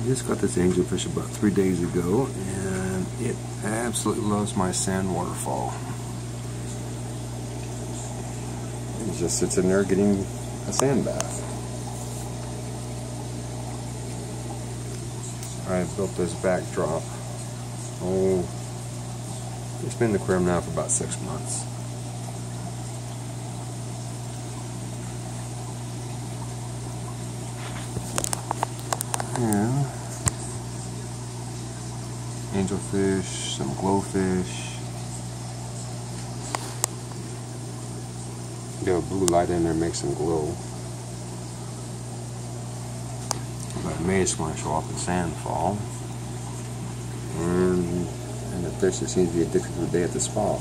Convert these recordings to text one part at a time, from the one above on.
I just got this angelfish about 3 days ago, and it absolutely loves my sand waterfall. It just sits in there getting a sand bath. I built this backdrop. Oh, it's been in the aquarium now for about 6 months. Yeah. Angelfish, some glowfish. Got a blue light in there, makes them glow. But May is going to show up in Sandfall. And the fish that seems to be addicted to the day at the spa.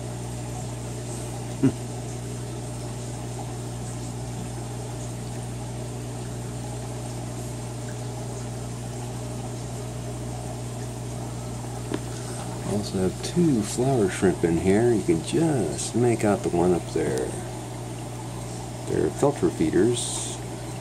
Also have 2 flower shrimp in here. You can just make out the one up there. They're filter feeders.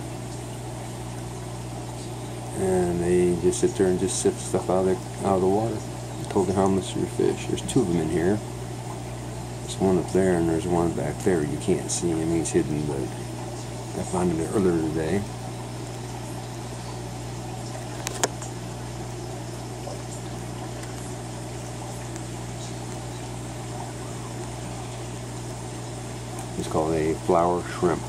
And they just sit there and just sip stuff out of the water. Totally harmless to your fish. There's 2 of them in here. There's one up there and there's one back there. You can't see him, he's hidden, but I found him earlier today. It's called a flower shrimp.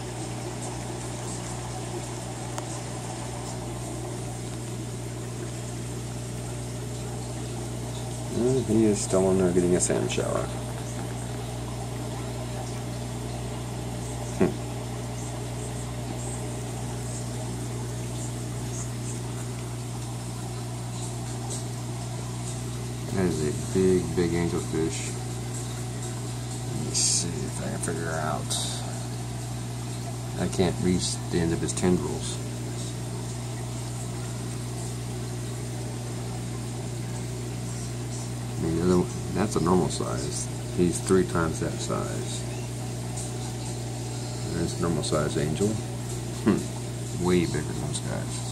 And he is still in there getting a sand shower. That is a big, big angelfish. Let me see if I can figure out. I can't reach the end of his tendrils. I mean, that's a normal size. He's 3 times that size. There's a normal size angel. Way bigger than those guys.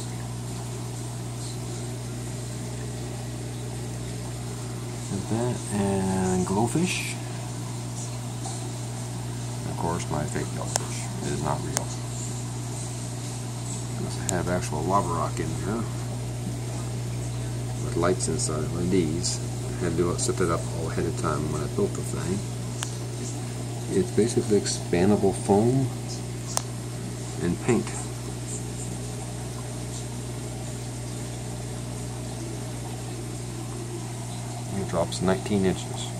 There's that, and glowfish. Of course, my fake glowfish. It is not real. I must have actual lava rock in there with lights inside of LEDs. I had to set that up all ahead of time when I built the thing. It's basically expandable foam and paint. It drops 19 inches.